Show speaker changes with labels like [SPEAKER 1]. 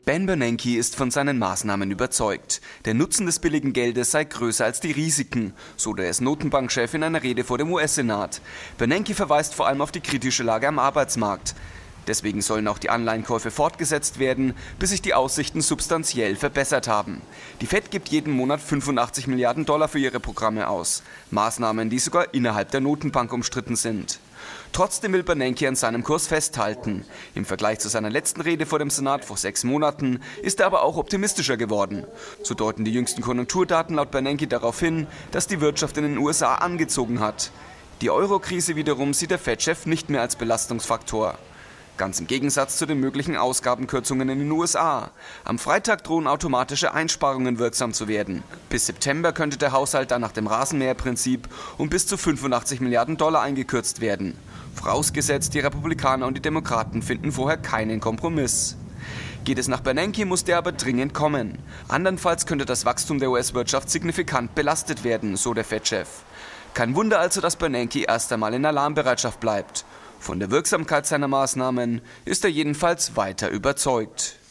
[SPEAKER 1] Ben Bernanke ist von seinen Maßnahmen überzeugt. Der Nutzen des billigen Geldes sei größer als die Risiken, so der US-Notenbankchef in einer Rede vor dem US-Senat. Bernanke verweist vor allem auf die kritische Lage am Arbeitsmarkt. Deswegen sollen auch die Anleihenkäufe fortgesetzt werden, bis sich die Aussichten substanziell verbessert haben. Die Fed gibt jeden Monat 85 Milliarden Dollar für ihre Programme aus. Maßnahmen, die sogar innerhalb der Notenbank umstritten sind. Trotzdem will Bernanke an seinem Kurs festhalten. Im Vergleich zu seiner letzten Rede vor dem Senat vor 6 Monaten ist er aber auch optimistischer geworden. So deuten die jüngsten Konjunkturdaten laut Bernanke darauf hin, dass die Wirtschaft in den USA angezogen hat. Die Euro-Krise wiederum sieht der Fed-Chef nicht mehr als Belastungsfaktor. Ganz im Gegensatz zu den möglichen Ausgabenkürzungen in den USA. Am Freitag drohen automatische Einsparungen wirksam zu werden. Bis September könnte der Haushalt dann nach dem Rasenmäherprinzip um bis zu 85 Milliarden Dollar eingekürzt werden. Vorausgesetzt, die Republikaner und die Demokraten finden vorher keinen Kompromiss. Geht es nach Bernanke, muss der aber dringend kommen. Andernfalls könnte das Wachstum der US-Wirtschaft signifikant belastet werden, so der Fed-Chef. Kein Wunder also, dass Bernanke erst einmal in Alarmbereitschaft bleibt. Von der Wirksamkeit seiner Maßnahmen ist er jedenfalls weiter überzeugt.